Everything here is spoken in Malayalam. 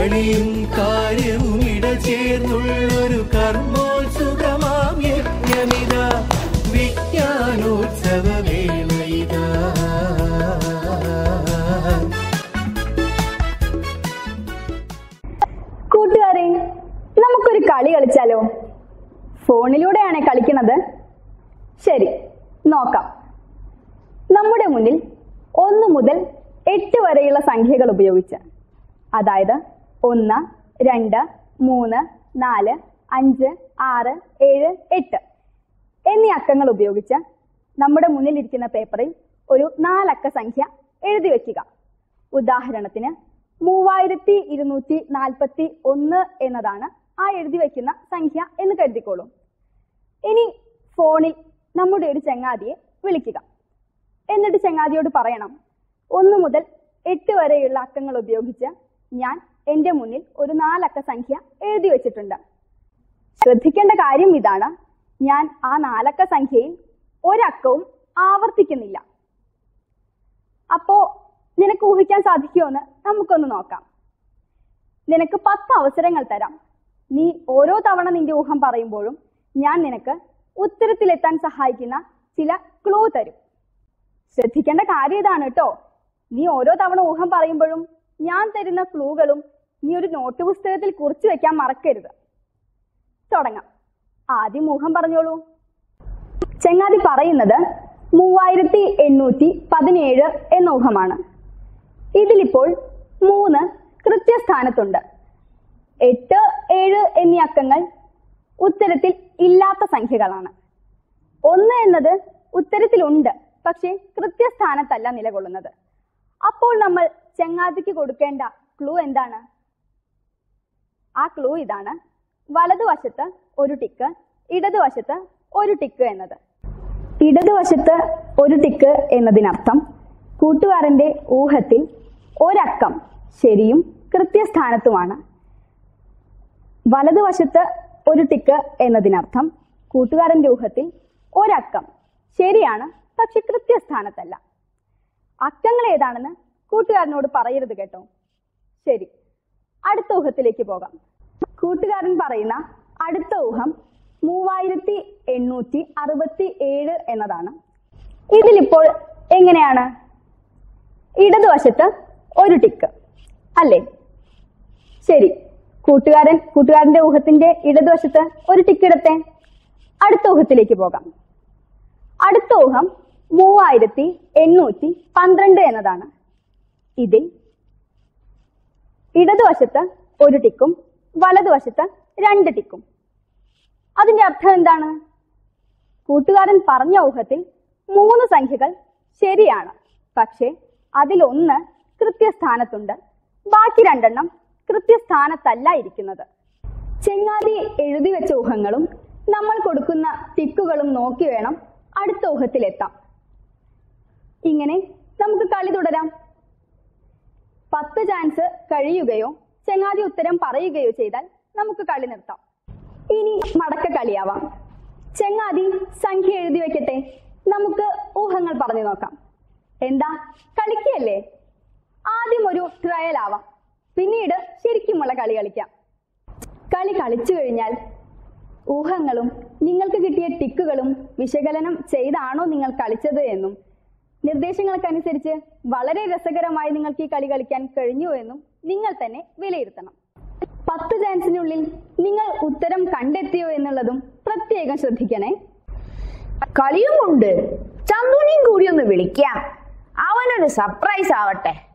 കളിയും കാര്യവും ഇടചേർന്നുള്ളൊരു കർമ്മോത്സുകമാം യജ്ഞമിത വിജ്ഞാനോത്സവ വേളയിത. കൂട്ടുകാരെ, നമുക്കൊരു കളി കളിച്ചാലോ? ഫോണിലൂടെയാണ് കളിക്കുന്നത്. ശരി, നോക്കാം. നമ്മുടെ മുന്നിൽ 1 മുതൽ 8 വരെയുള്ള സംഖ്യകൾ ഉപയോഗിച്ച്, അതായത് 1, 2, 3, 4, 5, 6, 7, 8 എന്നീ അക്കങ്ങൾ ഉപയോഗിച്ച് നമ്മുടെ മുന്നിലിരിക്കുന്ന പേപ്പറിൽ ഒരു 4 അക്ക സംഖ്യ എഴുതി വെക്കുക. ഉദാഹരണത്തിന് 3241 എന്നതാണ് ആ എഴുതി വെക്കുന്ന സംഖ്യ എന്ന് കരുതിക്കോളൂ. ഇനി ഫോണിൽ നമ്മുടെ ഒരു ചങ്ങാതിയെ വിളിക്കുക. എന്നിട്ട് ചങ്ങാതിയോട് പറയണം, 1 മുതൽ 8 വരെയുള്ള അക്കങ്ങൾ ഉപയോഗിച്ച് ഞാൻ എൻ്റെ മുന്നിൽ ഒരു 4 അക്ക സംഖ്യ എഴുതി വെച്ചിട്ടുണ്ട്. ശ്രദ്ധിക്കേണ്ട കാര്യം ഇതാണ്, ഞാൻ ആ 4 അക്ക സംഖ്യയിൽ ഒരക്കവും ആവർത്തിക്കുന്നില്ല. അപ്പോ നിനക്ക് ഊഹിക്കാൻ സാധിക്കുമോന്ന് നമുക്കൊന്ന് നോക്കാം. നിനക്ക് 10 അവസരങ്ങൾ തരാം. നീ ഓരോ തവണ നിന്റെ ഊഹം പറയുമ്പോഴും ഞാൻ നിനക്ക് ഉത്തരത്തിലെത്താൻ സഹായിക്കുന്ന ചില ക്ലൂ തരും. ശ്രദ്ധിക്കേണ്ട കാര്യം ഇതാണ് കേട്ടോ. നീ ഓരോ തവണ ഊഹം പറയുമ്പോഴും ഞാൻ തരുന്ന ക്ലൂകളും നീ ഒരു നോട്ട് പുസ്തകത്തിൽ കുറിച്ചു വെക്കാൻ മറക്കരുത്. തുടങ്ങാം. ആദ്യം ഊഹം പറഞ്ഞോളൂ. ചങ്ങാതി പറയുന്നത് 3817 എന്ന ഊഹമാണ്. ഇതിലിപ്പോൾ 3 കൃത്യസ്ഥാനത്തുണ്ട്. 8, 7 എന്നീ അക്കങ്ങൾ ഉത്തരത്തിൽ ഇല്ലാത്ത സംഖ്യകളാണ്. 1 എന്നത് ഉത്തരത്തിലുണ്ട്, പക്ഷെ കൃത്യസ്ഥാനത്തല്ല നിലകൊള്ളുന്നത്. അപ്പോൾ നമ്മൾ ചങ്ങാതിക്ക് കൊടുക്കേണ്ട ക്ലൂ എന്താണ്? ആ ക്ലൂ ഇതാണ്: വലതുവശത്ത് ഒരു ടിക്ക്, ഇടതുവശത്ത് ഒരു ടിക്ക് എന്നത്. ഇടതുവശത്ത് ഒരു ടിക്ക് എന്നതിനർത്ഥം കൂട്ടുകാരന്റെ ഊഹത്തിൽ ഒരക്കം ശരിയും കൃത്യസ്ഥാനത്തുമാണ്. വലതുവശത്ത് ഒരു ടിക്ക് എന്നതിനർത്ഥം കൂട്ടുകാരന്റെ ഊഹത്തിൽ ഒരക്കം ശരിയാണ്, പക്ഷെ കൃത്യസ്ഥാനത്തല്ല. അക്കങ്ങൾ ഏതാണെന്ന് കൂട്ടുകാരനോട് പറയരുത് കേട്ടോ. ശരി, അടുത്ത ഊഹത്തിലേക്ക് പോകാം. കൂട്ടുകാരൻ പറയുന്ന അടുത്ത ഊഹം 3867 എന്നതാണ്. ഇതിലിപ്പോൾ എങ്ങനെയാണ്? ഇടതുവശത്ത് ഒരു ടിക്ക് അല്ലേ? ശരി, കൂട്ടുകാരന്റെ ഊഹത്തിന്റെ ഇടതുവശത്ത് ഒരു ടിക്ക് ഇടത്തെ. അടുത്ത ഊഹത്തിലേക്ക് പോകാം. അടുത്ത ഊഹം 3812 എന്നതാണ്. ഇതിൽ ഇടതുവശത്ത് ഒരു ടിക്കും വലതുവശത്ത് 2 ടിക്കും. അതിന്റെ അർത്ഥം എന്താണ്? കൂട്ടുകാരൻ പറഞ്ഞ ഊഹത്തിൽ 3 സംഖ്യകൾ ശരിയാണ്, പക്ഷെ അതിലൊന്ന് കൃത്യസ്ഥാനത്തുണ്ട്, ബാക്കി 2 എണ്ണം കൃത്യസ്ഥാനത്തല്ല ഇരിക്കുന്നത്. ചെങ്ങാതി എഴുതി വെച്ച ഊഹങ്ങളും നമ്മൾ കൊടുക്കുന്ന ടിക്കുകളും നോക്കി വേണം അടുത്ത ഊഹത്തിലെത്താം. ഇങ്ങനെ നമുക്ക് കളി തുടരാം. 10 ചാൻസ് കഴിയുകയോ ചെങ്ങാതി ഉത്തരം പറയുകയോ ചെയ്താൽ നമുക്ക് കളി നിർത്താം. ഇനി മടക്ക കളിയാവാം. ചെങ്ങാതി സംഖ്യ എഴുതി വെക്കട്ടെ, നമുക്ക് ഊഹങ്ങൾ പറഞ്ഞു നോക്കാം. എന്താ, കളിക്കല്ലേ? ആദ്യം ഒരു ട്രയൽ ആവാം, പിന്നീട് ശരിക്കുമുള്ള കളി കളിക്കാം. കളി കളിച്ചു കഴിഞ്ഞാൽ ഊഹങ്ങളും നിങ്ങൾക്ക് കിട്ടിയ ടിക്കുകളും വിശകലനം ചെയ്താണോ നിങ്ങൾ കളിച്ചത് എന്നും നിർദ്ദേശങ്ങൾക്കനുസരിച്ച് വളരെ രസകരമായി നിങ്ങൾക്ക് ഈ കളി കളിക്കാൻ കഴിഞ്ഞു എന്നും നിങ്ങൾ തന്നെ വിലയിരുത്തണം. 10 ചാൻസിനുള്ളിൽ നിങ്ങൾ ഉത്തരം കണ്ടെത്തിയോ എന്നുള്ളതും പ്രത്യേകം ശ്രദ്ധിക്കണേ. കളിയും ഉണ്ട്, ചന്തുനെയും കൂടി ഒന്ന് വിളിക്കാം, അവനൊരു സർപ്രൈസ് ആവട്ടെ.